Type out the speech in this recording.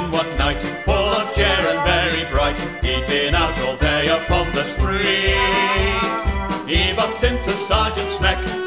came one night, full of cheer and very bright. He'd been out all day upon the spree. He bumped into Sergeant Smeck,